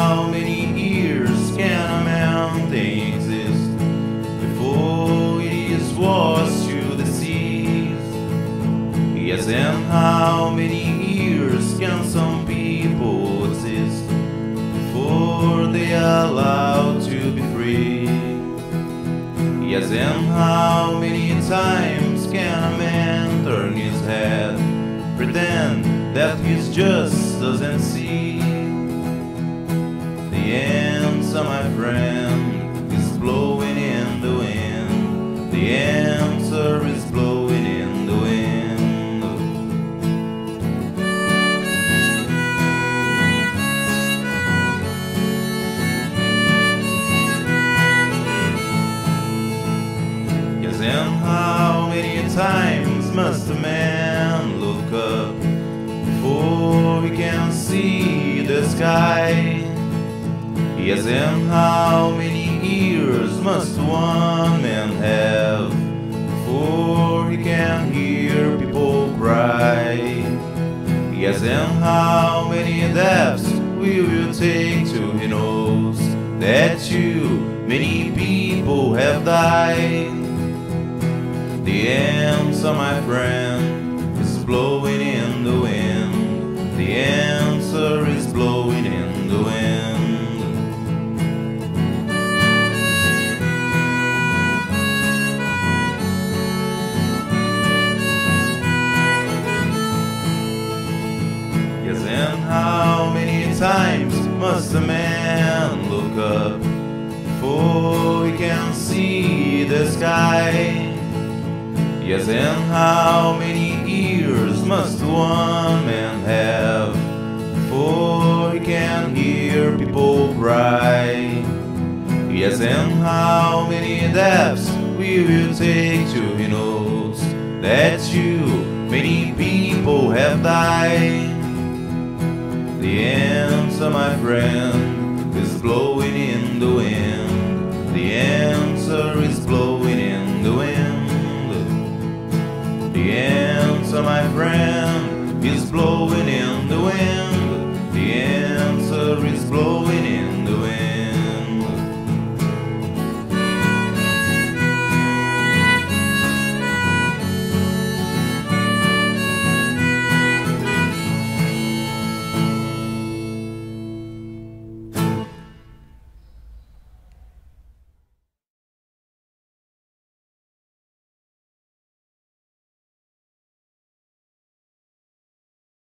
how many years can a mountain exist before it is washed to the seas? Yes, and how many years can some people exist before they are allowed to be free? Yes, and how many times can a man turn his head, pretend that he just doesn't see? The answer, my friend, is blowing in the wind. The answer is blowing in the wind. Yes, and how many times must a man look up before he can see the sky? Yes, and how many ears must one man have before he can hear people cry? Yes, and how many deaths will you take till he knows that too many people have died? The answer, my friend, is blowing in the wind. The answer is blowing in the wind. Yes, and how many times must a man look up before he can see the sky? Yes, and how many ears must one man have before he can hear people cry? Yes, and how many deaths will you take till he knows that too many people have died? The answer, my friend, is blowing in the wind. The answer is blowing in the wind. The answer, my friend, is blowing in the wind. The answer is blowing in the wind.